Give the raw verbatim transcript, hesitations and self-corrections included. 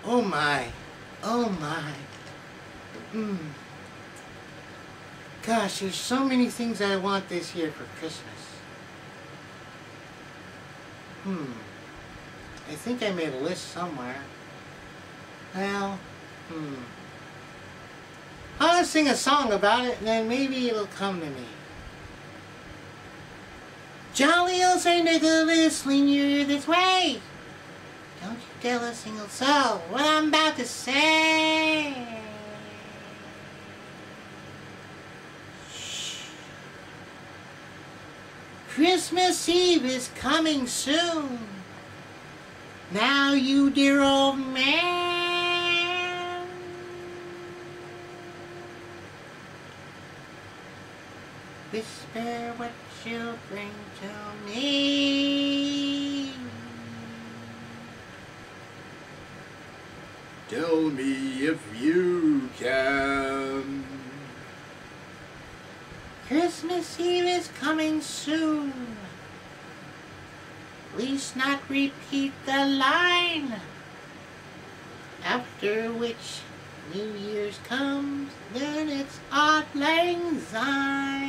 Oh my. Oh my. Mm. Gosh, there's so many things I want this year for Christmas. Hmm. I think I made a list somewhere. Well, hmm. I'll sing a song about it and then maybe it'll come to me. Jolly old Saint Nicholas, lean your ear this way. Don't you tell a single soul what I'm about to say. Shh. Christmas Eve is coming soon. Now, you dear old man. Whisper what you'll bring to me. Tell me if you can. Christmas Eve is coming soon. Please not repeat the line. After which New Year's comes, then it's Auld Lang Syne.